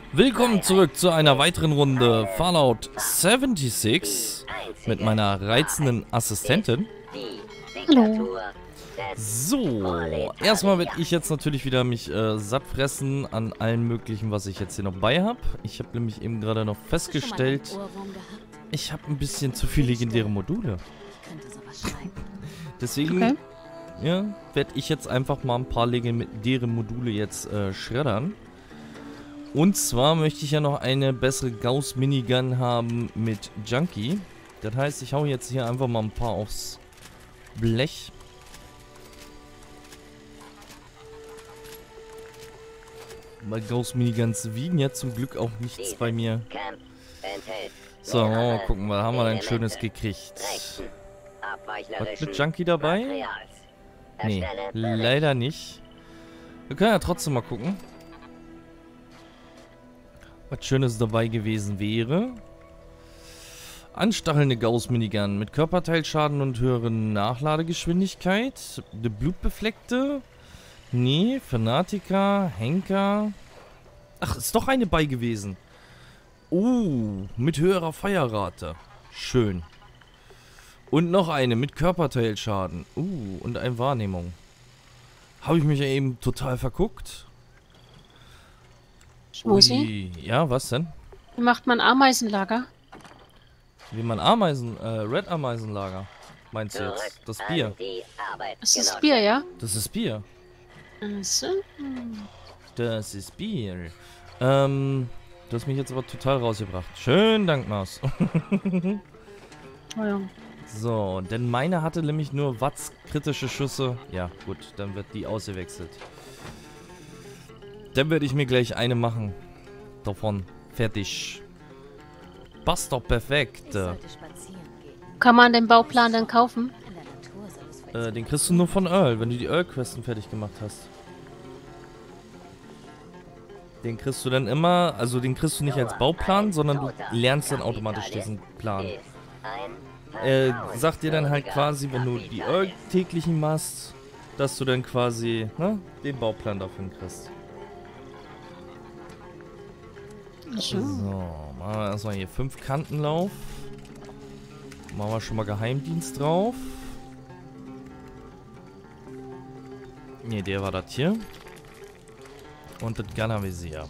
Willkommen zurück zu einer weiteren Runde Fallout 76 mit meiner reizenden Assistentin. Hallo. So, erstmal werde ich jetzt natürlich wieder mich satt fressen an allen möglichen, was ich jetzt hier noch bei habe. Ich habe nämlich eben gerade noch festgestellt, ich habe ein bisschen zu viel legendäre Module. Deswegen ja, werde ich jetzt einfach mal ein paar legendäre Module jetzt schreddern. Und zwar möchte ich ja noch eine bessere Gauss-Minigun haben mit Junkie. Das heißt, ich hau jetzt hier einfach mal ein paar aufs Blech. Weil Gauss-Miniguns wiegen ja zum Glück auch nichts bei mir. So, mal gucken, was haben wir denn Schönes gekriegt? Was mit Junkie dabei? Nee, leider nicht. Wir können ja trotzdem mal gucken, was Schönes dabei gewesen wäre. Anstachelnde Gauss-Minigun mit Körperteilschaden und höheren Nachladegeschwindigkeit. Eine blutbefleckte. Nee, Fanatiker, Henker. Ach, ist doch eine bei gewesen. Mit höherer Feuerrate. Schön. Und noch eine mit Körperteilschaden. Und eine Wahrnehmung. Habe ich mich ja eben total verguckt. Schmusi? Ja, was denn? Wie macht man Ameisenlager? Wie man Red-Ameisenlager. Meinst du jetzt? Das Bier. Das ist Bier, ja? Das ist Bier. Also. Das ist Bier. Du hast mich jetzt aber total rausgebracht. Schönen Dank, Maus. Oh ja. So, denn meine hatte nämlich nur Watts kritische Schüsse. Ja, gut, dann wird die ausgewechselt. Dann werde ich mir gleich eine machen. Davon. Fertig. Passt doch perfekt. Kann man den Bauplan dann kaufen? Den kriegst du nur von Earl, wenn du die Earl-Questen fertig gemacht hast. Den kriegst du dann immer, also den kriegst du nicht als Bauplan, sondern du lernst dann automatisch diesen Plan. Sagt dir dann halt quasi, wenn du die Earl-täglichen machst, dass du dann quasi, ne, den Bauplan dafür kriegst. So, machen wir erstmal hier 5 Kantenlauf. Machen wir schon mal Geheimdienst drauf. Ne, der war das hier. Und das Gunner-Visier.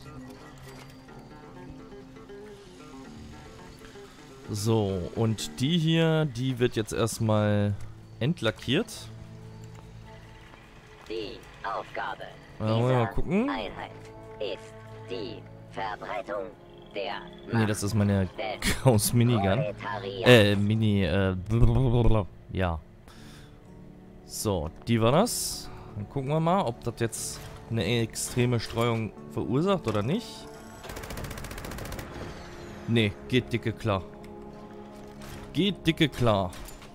So, und die hier, die wird jetzt erstmal entlackiert. Die Aufgabe mal gucken. Einheit ist die Verbreitung der Nee, das ist meine Gauss-Minigun. Ja. So, die war das. Dann gucken wir mal, ob das jetzt eine extreme Streuung verursacht oder nicht. Nee, geht dicke klar. Geht dicke klar.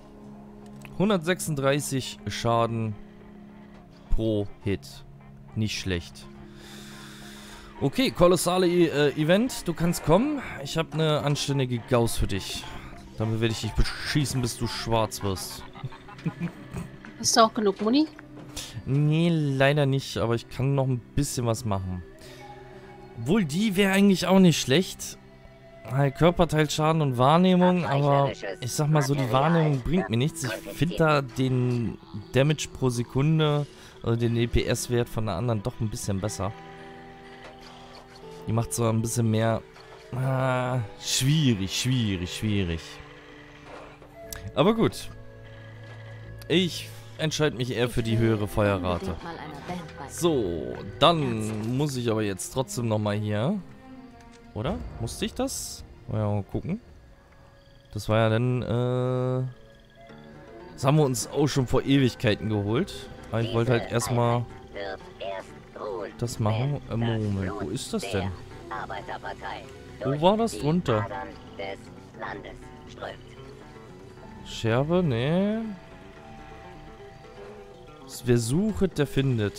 136 Schaden pro Hit. Nicht schlecht. Okay, kolossale Event. Du kannst kommen. Ich habe eine anständige Gauss für dich. Damit werde ich dich beschießen, bis du schwarz wirst. Hast du auch genug Muni? Nee, leider nicht. Aber ich kann noch ein bisschen was machen. Obwohl, die wäre eigentlich auch nicht schlecht. Körperteilschaden und Wahrnehmung. Aber ich sag mal so, die Wahrnehmung bringt mir nichts. Ich finde da den Damage pro Sekunde, also den DPS-Wert von der anderen doch ein bisschen besser. Die macht so ein bisschen mehr... schwierig. Aber gut. Ich entscheide mich eher für die höhere Feuerrate. So, dann muss ich aber jetzt trotzdem nochmal hier... Oder? Musste ich das? Ja, mal gucken. Das war ja dann... Das haben wir uns auch schon vor Ewigkeiten geholt. Aber ich wollte halt erstmal... das machen. Moment, wo ist das denn? Wo war das drunter? Scherbe? Nee. Wer sucht, der findet.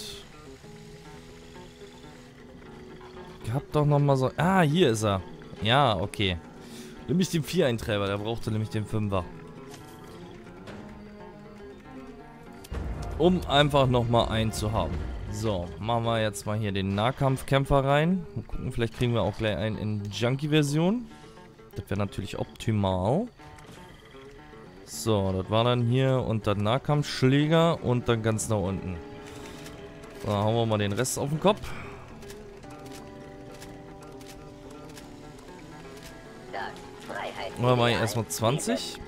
Gehabt doch nochmal so... Ah, hier ist er. Ja, okay. Nämlich den 4-Eintreiber, der brauchte nämlich den 5er. Um einfach nochmal einen zu haben. So, machen wir jetzt mal hier den Nahkampfkämpfer rein. Mal gucken, vielleicht kriegen wir auch gleich einen in Junkie-Version. Das wäre natürlich optimal. So, das war dann hier und dann Nahkampfschläger und dann ganz nach unten. So, hauen wir mal den Rest auf den Kopf. Oder mache ich erstmal 20?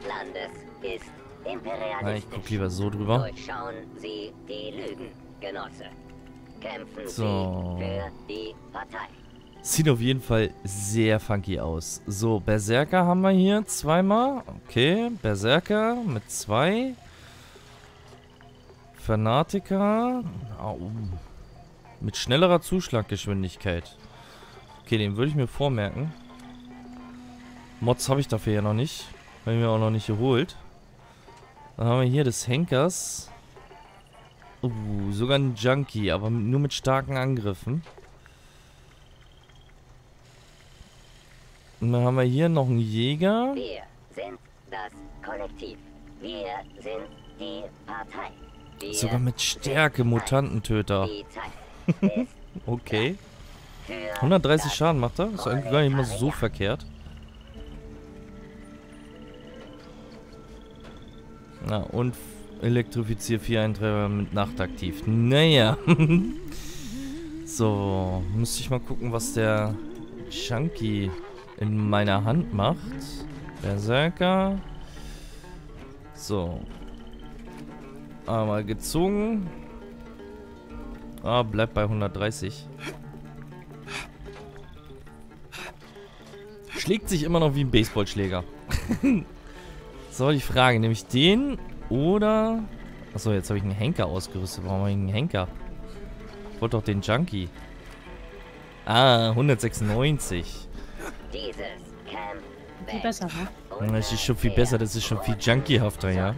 Nein, ich gucke lieber so drüber. Durchschauen Sie die Lügen, Genosse. Kämpfen So. Sie für die Partei. Sieht auf jeden Fall sehr funky aus. So, Berserker haben wir hier zweimal. Okay, Berserker mit 2. Fanatiker. Au. Mit schnellerer Zuschlaggeschwindigkeit. Okay, den würde ich mir vormerken. Mods habe ich dafür ja noch nicht. Habe ich mir auch noch nicht geholt. Dann haben wir hier des Henkers. Sogar ein Junkie, aber nur mit starken Angriffen. Und dann haben wir hier noch einen Jäger. Wir sind das Kollektiv. Wir sind die Partei. Wir Sogar mit Stärke, Mutantentöter. die Zeit ist Okay. für 130 das Schaden macht er. Ist eigentlich gar nicht mal so verkehrt. Na, und elektrifiziere 4 Eintreiber mit Nacht aktiv. Naja. So, müsste ich mal gucken, was der Junkie in meiner Hand macht. Berserker. So. Einmal gezogen. Bleibt bei 130. Schlägt sich immer noch wie ein Baseballschläger. So, die Frage, nehme ich den oder... Achso, jetzt habe ich einen Henker ausgerüstet. Warum habe ich einen Henker? Ich wollte doch den Junkie. 196. dieses Camp Viel besser, ne? Das ist schon viel besser, das ist schon viel junkiehafter, ja.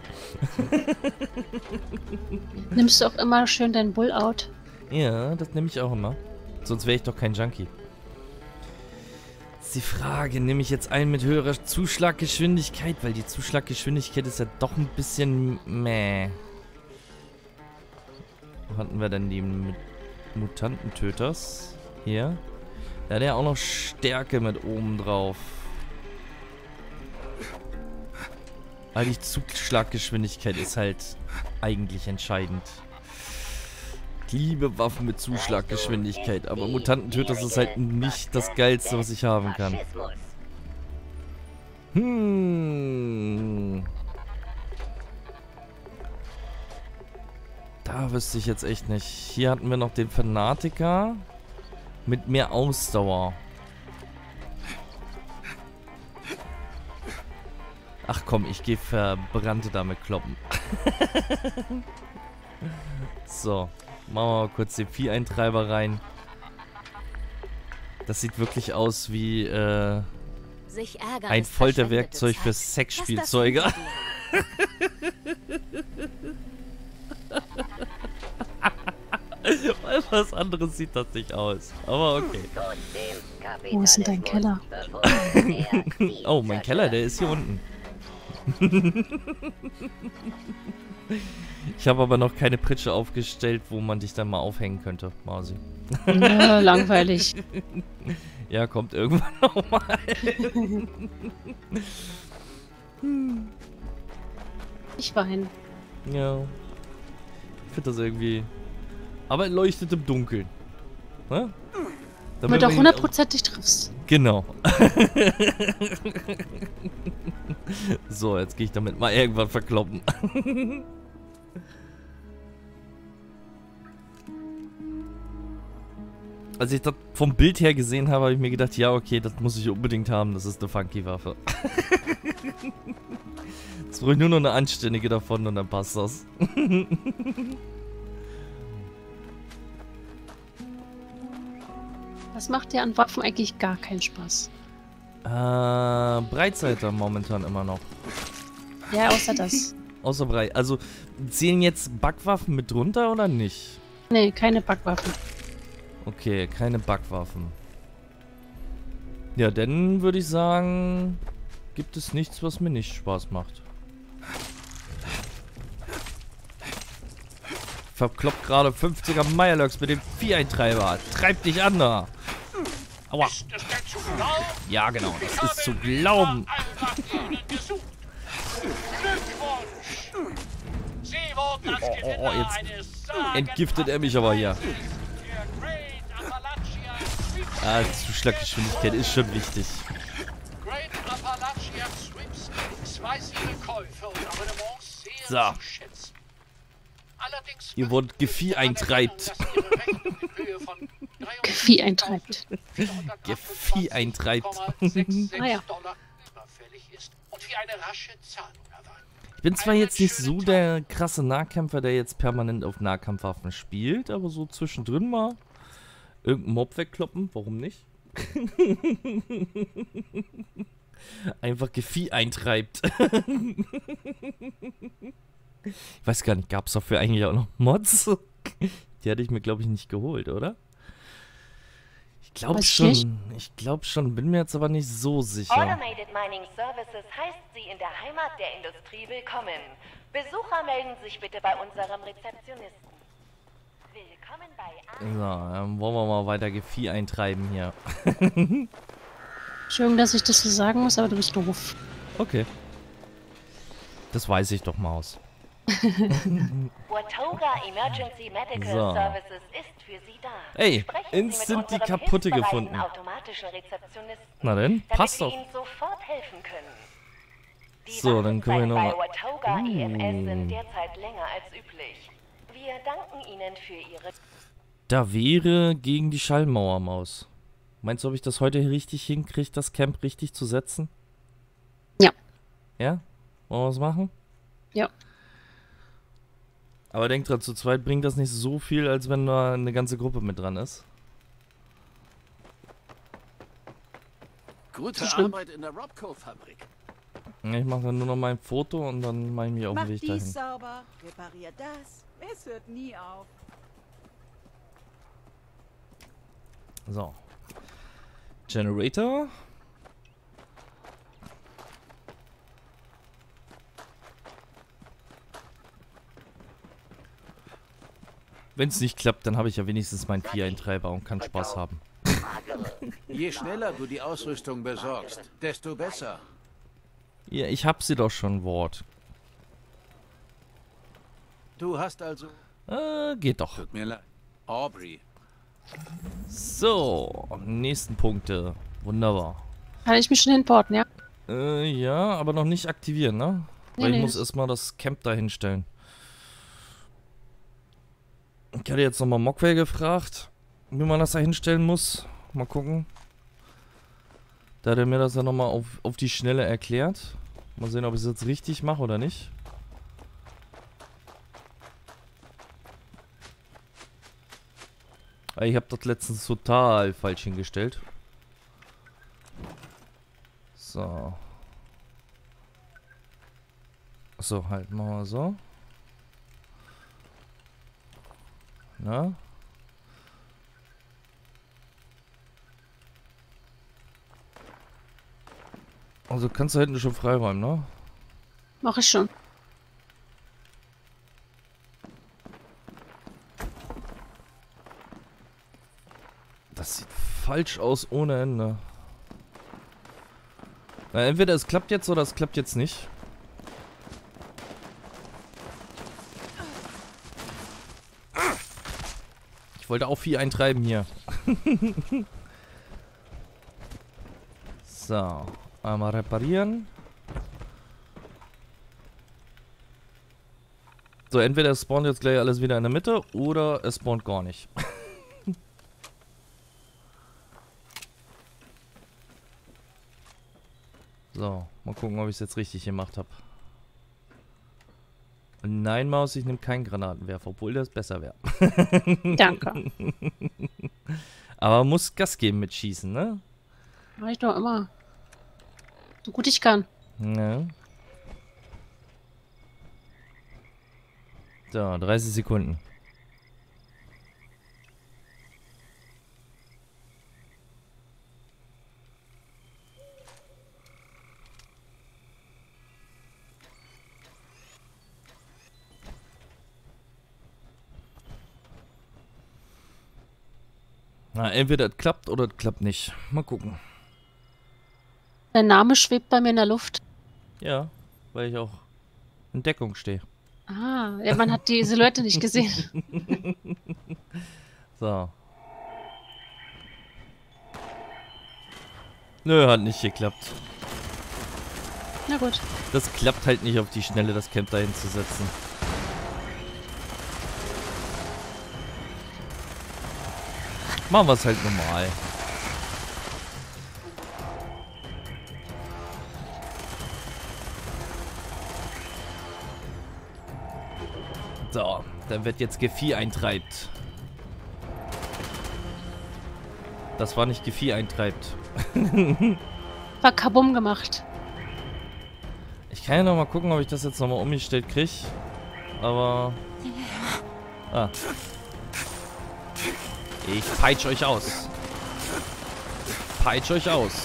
Nimmst du auch immer schön dein Bull-Out? Ja, das nehme ich auch immer. Sonst wäre ich doch kein Junkie. Ist die Frage, nehme ich jetzt einen mit höherer Zuschlaggeschwindigkeit? Weil die Zuschlaggeschwindigkeit ist ja doch ein bisschen meh. Wo hatten wir denn die Mutantentöters? Hier. Da hat er auch noch Stärke mit oben drauf. Weil die Zuschlaggeschwindigkeit ist halt eigentlich entscheidend. Ich liebe Waffen mit Zuschlaggeschwindigkeit, aber Mutantentöter ist halt nicht das Geilste, was ich haben kann. Faschismus. Da wüsste ich jetzt echt nicht. Hier hatten wir noch den Fanatiker mit mehr Ausdauer. Ach komm, ich gehe Verbrannte damit kloppen. So, machen wir mal kurz den Vieheintreiber rein. Das sieht wirklich aus wie ein Folterwerkzeug für Sexspielzeuge. Weil was anderes sieht das nicht aus. Aber okay. Wo ist denn dein Keller? Oh, mein Keller, der ist hier unten. Ich habe aber noch keine Pritsche aufgestellt, wo man dich dann mal aufhängen könnte, Mausi. Ja, langweilig. Ja, kommt irgendwann nochmal. Ich weine. Ja. Ich finde das irgendwie... Aber er leuchtet im Dunkeln. Ne? Damit du auch 100%ig triffst. Genau. So, jetzt gehe ich damit mal irgendwann verkloppen. Als ich das vom Bild her gesehen habe, habe ich mir gedacht, ja okay, das muss ich unbedingt haben. Das ist eine funky Waffe. Jetzt brauche ich nur noch eine anständige davon und dann passt das. Das macht dir an Waffen eigentlich gar keinen Spaß. Breitseiter momentan immer noch. Ja, außer das. Außer Breit. Also, zählen jetzt Backwaffen mit drunter oder nicht? Nee, keine Backwaffen. Okay, keine Backwaffen. Ja, dann würde ich sagen, gibt es nichts, was mir nicht Spaß macht. verkloppt gerade 50er Meierlöcks mit dem Vieheintreiber. Treib dich an da. Aua. Ja, genau. Das ist zu glauben. Oh, jetzt entgiftet er mich aber hier. Ah, Zuschlaggeschwindigkeit ist schon wichtig. So. Ihr wurdet Gevieh eintreibt. Gevieh eintreibt. Gevieh eintreibt. Ah ja. Ich bin zwar jetzt nicht so der krasse Nahkämpfer, der jetzt permanent auf Nahkampfwaffen spielt, aber so zwischendrin mal irgendeinen Mob wegkloppen, warum nicht? Einfach Gevieh eintreibt. Ich weiß gar nicht, gab es dafür eigentlich auch noch Mods? Die hatte ich mir, glaube ich, nicht geholt, oder? Ich glaube schon. Ich glaube schon, bin mir jetzt aber nicht so sicher. Automated Mining Services heißt Sie in der Heimat der Industrie willkommen. Besucher melden sich bitte bei unserem Rezeptionisten. Willkommen bei So, dann wollen wir mal weiter Gevieh eintreiben hier. Entschuldigung, dass ich das so sagen muss, aber du bist doof. Okay. Das weiß ich doch, Maus. Watoga Emergency Medical Services ist für Sie da. Ey, Sprechen Sie instant mit die unserem kaputte hilfsbereiten gefunden. automatischen Rezeptionisten, Na denn, passt damit doch. wir Ihnen sofort helfen können. Die So, dann können wir Wartezeiten noch bei mal... Watoga EMS sind derzeit länger als üblich. Wir danken Ihnen für Ihre... Da wäre gegen die Schallmauer, Maus. Meinst du, ob ich das heute richtig hinkriege, das Camp richtig zu setzen? Ja. Ja? Wollen wir was machen? Ja. Aber denk dran, zu zweit bringt das nicht so viel, als wenn da eine ganze Gruppe mit dran ist. Gute Arbeit in der Robco-Fabrik. Ich mache dann nur noch mein Foto und dann mache ich mich auf den Mach Weg dies dahin. sauber, reparier das. Es hört nie auf. So. Generator. Wenn es nicht klappt, dann habe ich ja wenigstens meinen Vieheintreiber und kann Spaß haben. Je schneller du die Ausrüstung besorgst, desto besser. Ja, ich hab sie doch schon, Wort. Du hast also... Geht doch. Tut mir leid. Aubrey. So, nächsten Punkte. Wunderbar. Kann ich mich schon hinporten, ja? Ja, aber noch nicht aktivieren, ne? Nee, Weil ich nee. muss erstmal das Camp da hinstellen. Ich hatte jetzt nochmal Mockwell gefragt, wie man das da hinstellen muss. Mal gucken. Da hat er mir das ja nochmal auf die Schnelle erklärt. Mal sehen, ob ich es jetzt richtig mache oder nicht. Ich habe das letztens total falsch hingestellt. So. So, halt, machen wir so. Na? Also kannst du hinten schon freiräumen, ne? Mach ich schon. Das sieht falsch aus ohne Ende. Na, entweder es klappt jetzt oder es klappt jetzt nicht. Ich wollte auch viel eintreiben hier. So, einmal reparieren. So, entweder es spawnt jetzt gleich alles wieder in der Mitte oder es spawnt gar nicht. So, mal gucken, ob ich es jetzt richtig gemacht habe. Nein, Maus, ich nehme keinen Granatenwerfer, obwohl das besser wäre. Danke. Aber man muss Gas geben mit Schießen, ne? Mach ich doch immer. So gut ich kann. Ja. So, 30 Sekunden. Na, entweder es klappt oder es klappt nicht. Mal gucken. Dein Name schwebt bei mir in der Luft. Ja, weil ich auch in Deckung stehe. Ah, ja, man hat die Silhouette nicht gesehen. So. Nö, hat nicht geklappt. Na gut. Das klappt halt nicht auf die Schnelle, das Camp dahin zu setzen. Machen wir es halt normal. So, dann wird jetzt Gevieh eintreibt. Das war nicht Gevieh eintreibt. War kabum gemacht. Ich kann ja noch mal gucken, ob ich das jetzt noch mal umgestellt kriege. Aber... Ah. Ich peitsch euch aus. Peitsch euch aus.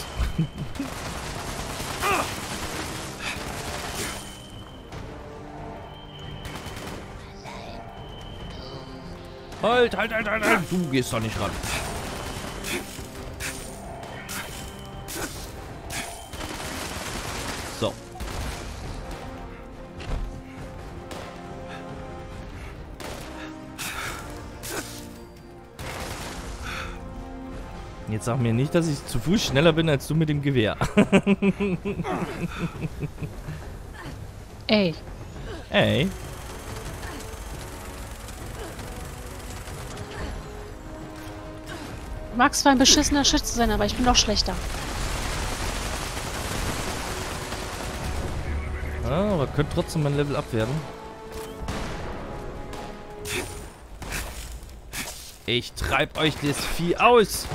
Halt. Du gehst doch nicht ran. So. Jetzt sag mir nicht, dass ich zu Fuß schneller bin als du mit dem Gewehr. Ey. Ey. Du magst zwar ein beschissener Schütze sein, aber ich bin noch schlechter. Ja, aber könnte trotzdem mein Level up werden. Ich treib euch das Vieh aus.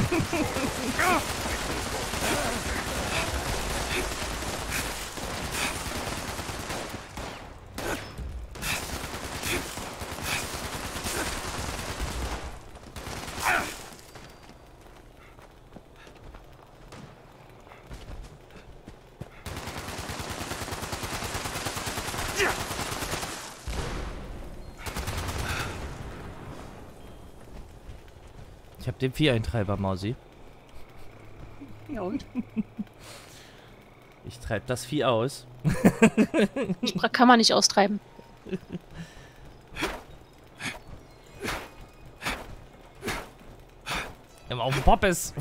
Ich hab den Vieheintreiber, Mausi. Ja und? Ich treib das Vieh aus. Kann man nicht austreiben. Immer auf dem Poppes.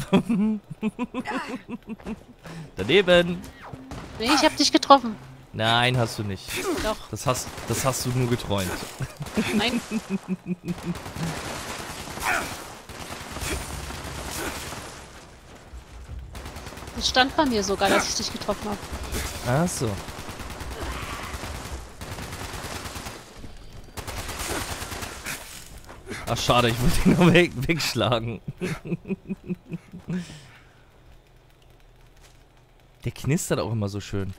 Daneben. Nee, ich hab dich getroffen. Nein, hast du nicht. Doch. Das hast du nur geträumt. Nein. Das stand bei mir sogar, dass ich dich getroffen habe. Ach so. Ach schade, ich wollte ihn noch wegschlagen. Der knistert auch immer so schön.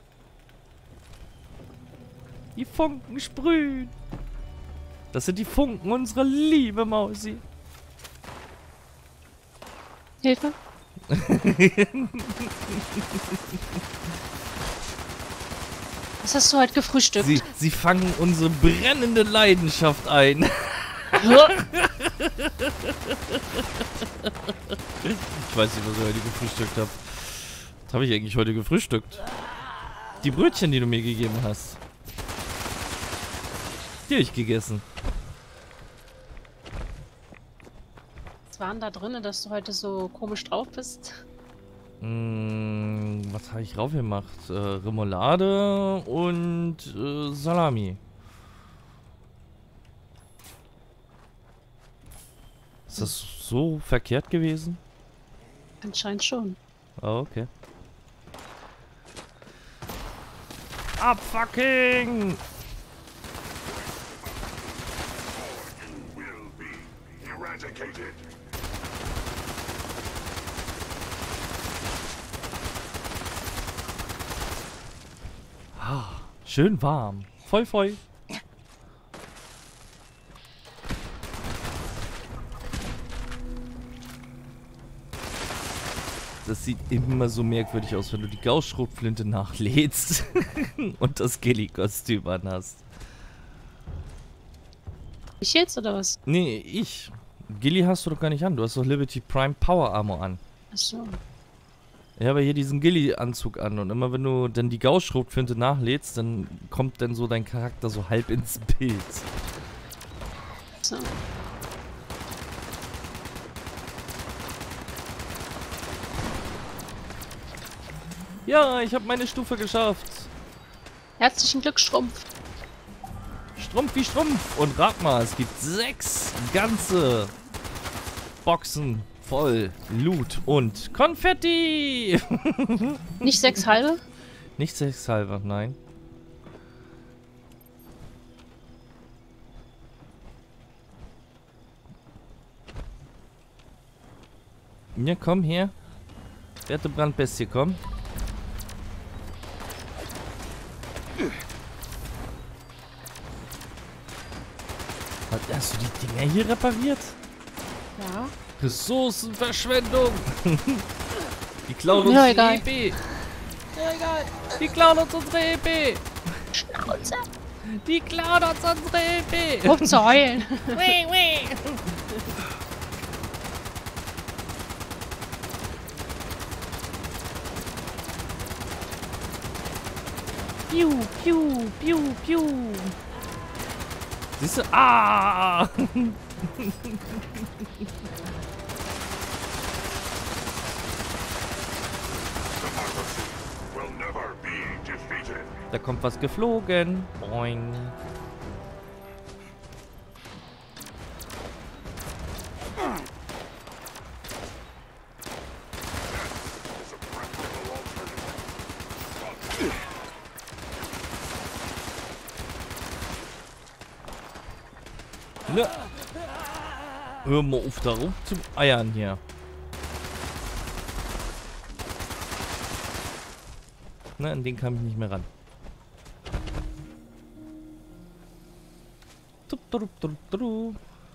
Die Funken sprühen. Das sind die Funken unserer Liebe, Mausi. Hilfe? Was hast du heute gefrühstückt? Sie fangen unsere brennende Leidenschaft ein. Ich weiß nicht, was ich heute gefrühstückt habe. Was habe ich eigentlich heute gefrühstückt? Die Brötchen, die du mir gegeben hast. Die habe ich gegessen. Was waren da drin, dass du heute so komisch drauf bist? Was habe ich drauf gemacht? Remoulade und Salami. Ist das so verkehrt gewesen? Anscheinend schon. Oh, okay. Abfucking! Ah, schön warm. Voll. Das sieht immer so merkwürdig aus, wenn du die Gauss-Schrotflinte nachlädst und das Ghillie-Kostüm anhast. Ich jetzt oder was? Nee, ich. Gilly hast du doch gar nicht an. Du hast doch Liberty Prime Power Armor an. Achso. Ich habe hier diesen Gilly-Anzug an und immer wenn du dann die Gauss-Schrotflinte nachlädst, dann kommt dann so dein Charakter so halb ins Bild. So. Ja, ich habe meine Stufe geschafft. Herzlichen Glück, Schrumpf. Strumpf wie Strumpf. Und rat mal, es gibt 6 ganze Boxen voll Loot und Konfetti. Nicht 6 halbe? Nicht 6 halber, nein. Ja, komm her. Werte Brandbestie, komm. Hast du die Dinger hier repariert? Ja. Ressourcenverschwendung. Die klauen uns Ja, die egal. EP. Ja, egal. Die klauen uns unsere EP. Schnauze. Die klauen uns unsere EP. Hoch zu heulen. Piu, piu, piu, piu. Siehst du? Ah! Da kommt was geflogen. Boing. Ne. Hör mal auf da rum zum Eiern hier. Ne, an den kam ich nicht mehr ran. Tup, tup, tup, tup.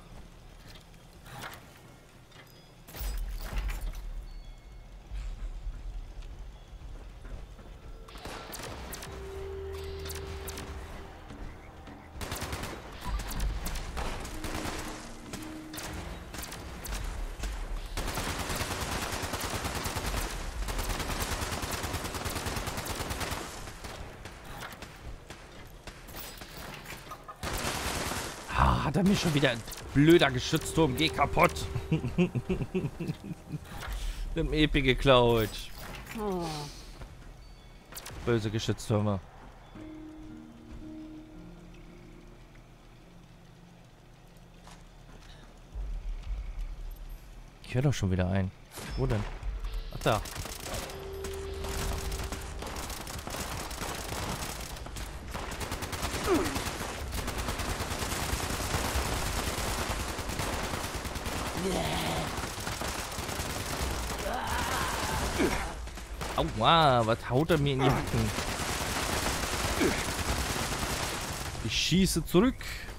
Hat er mir schon wieder ein blöder Geschützturm. Geh kaputt. Dem Epi geklaut. Oh. Böse Geschütztürme. Ich höre doch schon wieder ein. Wo denn? Ach, da. Aua, was haut er mir in die Hacken? Ich schieße zurück.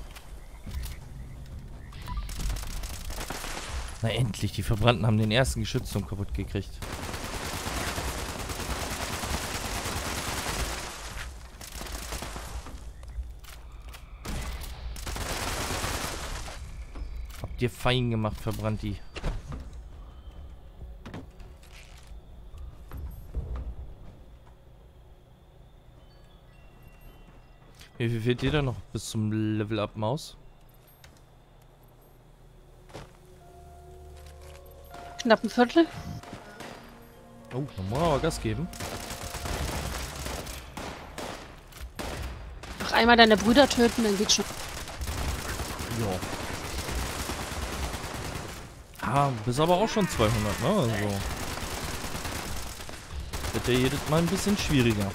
Na endlich, die Verbrannten haben den ersten Geschützturm kaputt gekriegt. Habt ihr fein gemacht, Verbrannti. Wie viel fehlt dir da noch bis zum Level-Up, Maus? Knapp ein Viertel. Oh, dann muss man aber Gas geben. Noch einmal deine Brüder töten, dann geht's schon. Ja. Ah, bist aber auch schon 200, ne? Also. Wird ja jedes Mal ein bisschen schwieriger.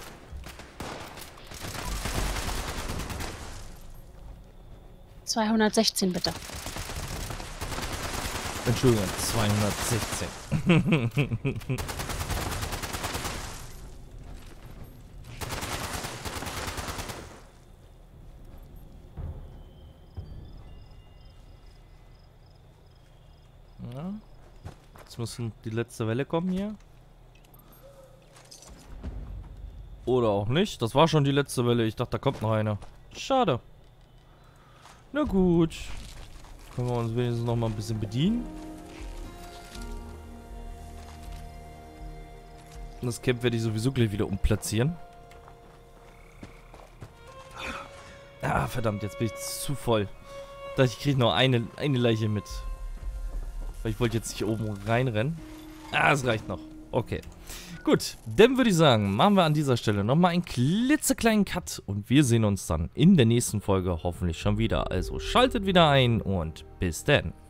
$216 bitte. Entschuldigung, 216. Ja. Jetzt muss die letzte Welle kommen hier. Oder auch nicht. Das war schon die letzte Welle. Ich dachte, da kommt noch eine. Schade. Na gut. Können wir uns wenigstens noch mal ein bisschen bedienen. Das Camp werde ich sowieso gleich wieder umplatzieren. Ah, verdammt, jetzt bin ich zu voll. Ich kriege noch eine Leiche mit. Weil ich wollte jetzt nicht oben reinrennen. Ah, es reicht noch. Okay. Gut, dann würde ich sagen, machen wir an dieser Stelle nochmal einen klitzekleinen Cut. Und wir sehen uns dann in der nächsten Folge hoffentlich schon wieder. Also schaltet wieder ein und bis dann.